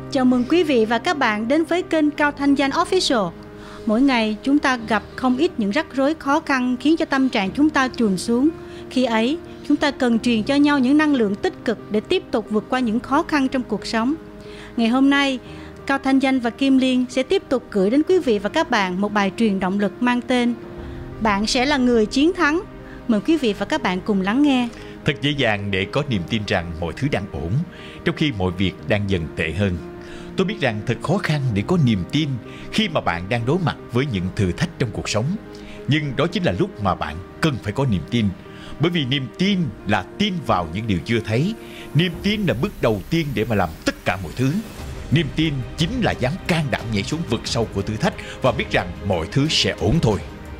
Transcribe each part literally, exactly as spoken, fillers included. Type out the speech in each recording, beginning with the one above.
Chào mừng quý vị và các bạn đến với kênh Cao Thanh Danh Official. Mỗi ngày chúng ta gặp không ít những rắc rối khó khăn khiến cho tâm trạng chúng ta chìm xuống. Khi ấy, chúng ta cần truyền cho nhau những năng lượng tích cực để tiếp tục vượt qua những khó khăn trong cuộc sống. Ngày hôm nay, Cao Thanh Danh và Kim Liên sẽ tiếp tục gửi đến quý vị và các bạn một bài truyền động lực mang tên Bạn sẽ là người chiến thắng. Mời quý vị và các bạn cùng lắng nghe. Thật dễ dàng để có niềm tin rằng mọi thứ đang ổn, trong khi mọi việc đang dần tệ hơn. Tôi biết rằng thật khó khăn để có niềm tin khi mà bạn đang đối mặt với những thử thách trong cuộc sống. Nhưng đó chính là lúc mà bạn cần phải có niềm tin. Bởi vì niềm tin là tin vào những điều chưa thấy. Niềm tin là bước đầu tiên để mà làm tất cả mọi thứ. Niềm tin chính là dám can đảm nhảy xuống vực sâu của thử thách và biết rằng mọi thứ sẽ ổn thôi.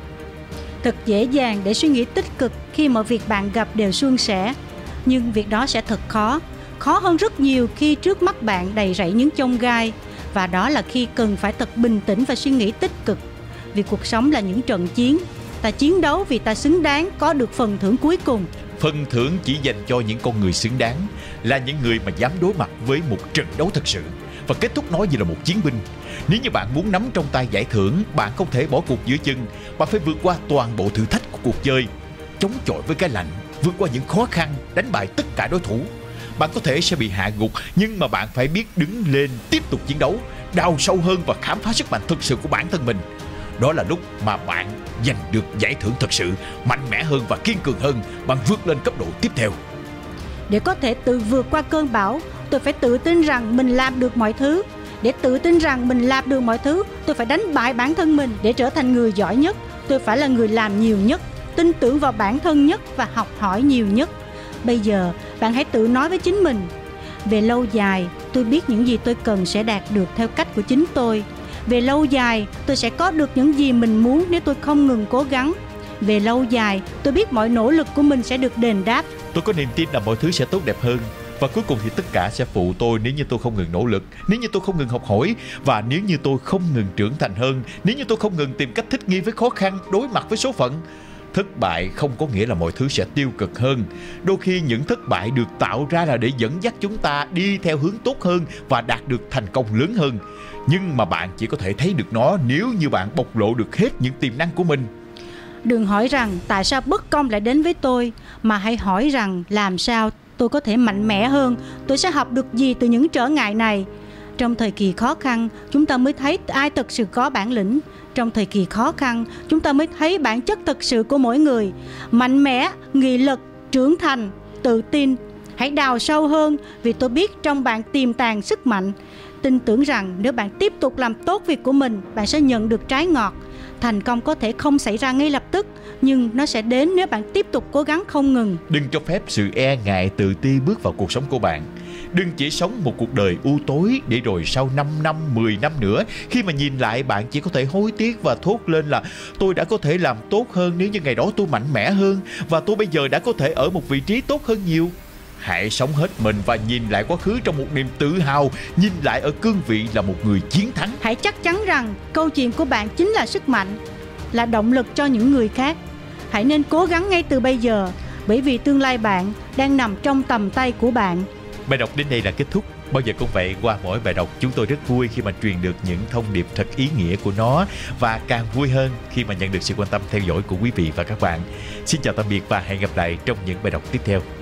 Thật dễ dàng để suy nghĩ tích cực khi mọi việc bạn gặp đều suôn sẻ. Nhưng việc đó sẽ thật khó. Khó hơn rất nhiều khi trước mắt bạn đầy rẫy những chông gai. Và đó là khi cần phải thật bình tĩnh và suy nghĩ tích cực. Vì cuộc sống là những trận chiến. Ta chiến đấu vì ta xứng đáng có được phần thưởng cuối cùng. Phần thưởng chỉ dành cho những con người xứng đáng, là những người mà dám đối mặt với một trận đấu thật sự và kết thúc nó như là một chiến binh. Nếu như bạn muốn nắm trong tay giải thưởng, bạn không thể bỏ cuộc giữa chừng. Bạn phải vượt qua toàn bộ thử thách của cuộc chơi, chống chọi với cái lạnh, vượt qua những khó khăn, đánh bại tất cả đối thủ. Bạn có thể sẽ bị hạ gục, nhưng mà bạn phải biết đứng lên, tiếp tục chiến đấu, đào sâu hơn và khám phá sức mạnh thực sự của bản thân mình. Đó là lúc mà bạn giành được giải thưởng thật sự, mạnh mẽ hơn và kiên cường hơn. Bạn vượt lên cấp độ tiếp theo. Để có thể tự vượt qua cơn bão, tôi phải tự tin rằng mình làm được mọi thứ. Để tự tin rằng mình làm được mọi thứ, tôi phải đánh bại bản thân mình. Để trở thành người giỏi nhất, tôi phải là người làm nhiều nhất, tin tưởng vào bản thân nhất và học hỏi nhiều nhất. Bây giờ, bạn hãy tự nói với chính mình: về lâu dài, tôi biết những gì tôi cần sẽ đạt được theo cách của chính tôi. Về lâu dài, tôi sẽ có được những gì mình muốn nếu tôi không ngừng cố gắng. Về lâu dài, tôi biết mọi nỗ lực của mình sẽ được đền đáp. Tôi có niềm tin là mọi thứ sẽ tốt đẹp hơn. Và cuối cùng thì tất cả sẽ phụ tôi nếu như tôi không ngừng nỗ lực, nếu như tôi không ngừng học hỏi, và nếu như tôi không ngừng trưởng thành hơn, nếu như tôi không ngừng tìm cách thích nghi với khó khăn, đối mặt với số phận. Thất bại không có nghĩa là mọi thứ sẽ tiêu cực hơn. Đôi khi những thất bại được tạo ra là để dẫn dắt chúng ta đi theo hướng tốt hơn và đạt được thành công lớn hơn. Nhưng mà bạn chỉ có thể thấy được nó nếu như bạn bộc lộ được hết những tiềm năng của mình. Đừng hỏi rằng tại sao bất công lại đến với tôi, mà hãy hỏi rằng làm sao tôi có thể mạnh mẽ hơn, tôi sẽ học được gì từ những trở ngại này. Trong thời kỳ khó khăn, chúng ta mới thấy ai thật sự có bản lĩnh. Trong thời kỳ khó khăn, chúng ta mới thấy bản chất thật sự của mỗi người. Mạnh mẽ, nghị lực, trưởng thành, tự tin. Hãy đào sâu hơn, vì tôi biết trong bạn tiềm tàng sức mạnh. Tin tưởng rằng nếu bạn tiếp tục làm tốt việc của mình, bạn sẽ nhận được trái ngọt. Thành công có thể không xảy ra ngay lập tức, nhưng nó sẽ đến nếu bạn tiếp tục cố gắng không ngừng. Đừng cho phép sự e ngại tự ti bước vào cuộc sống của bạn. Đừng chỉ sống một cuộc đời u tối để rồi sau năm năm, mười năm nữa, khi mà nhìn lại bạn chỉ có thể hối tiếc và thốt lên là tôi đã có thể làm tốt hơn nếu như ngày đó tôi mạnh mẽ hơn, và tôi bây giờ đã có thể ở một vị trí tốt hơn nhiều. Hãy sống hết mình và nhìn lại quá khứ trong một niềm tự hào, nhìn lại ở cương vị là một người chiến thắng. Hãy chắc chắn rằng câu chuyện của bạn chính là sức mạnh, là động lực cho những người khác. Hãy nên cố gắng ngay từ bây giờ, bởi vì tương lai bạn đang nằm trong tầm tay của bạn. Bài đọc đến đây là kết thúc. Bao giờ cũng vậy, qua mỗi bài đọc chúng tôi rất vui khi mà truyền được những thông điệp thật ý nghĩa của nó, và càng vui hơn khi mà nhận được sự quan tâm theo dõi của quý vị và các bạn. Xin chào tạm biệt và hẹn gặp lại trong những bài đọc tiếp theo.